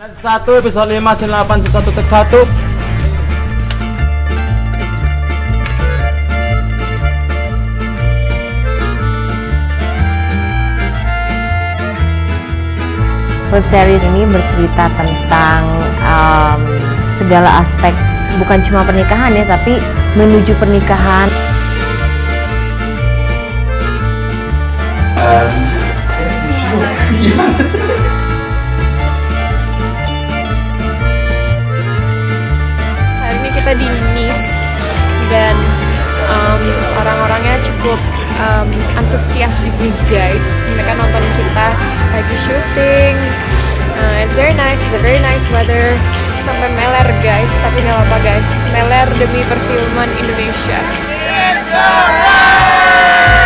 1 episode 5 sin 8 1 tek 1. Web series ini bercerita tentang segala aspek, bukan cuma pernikahan ya, tapi menuju pernikahan. Hari ini kita di Nice dan orang-orangnya cukup antusias di sini guys. Mereka nonton kita lagi syuting. It's very nice, it's a very nice weather. Sampai meler guys, tapi nggak apa-apa guys. Meler demi perfilman Indonesia. It's alright.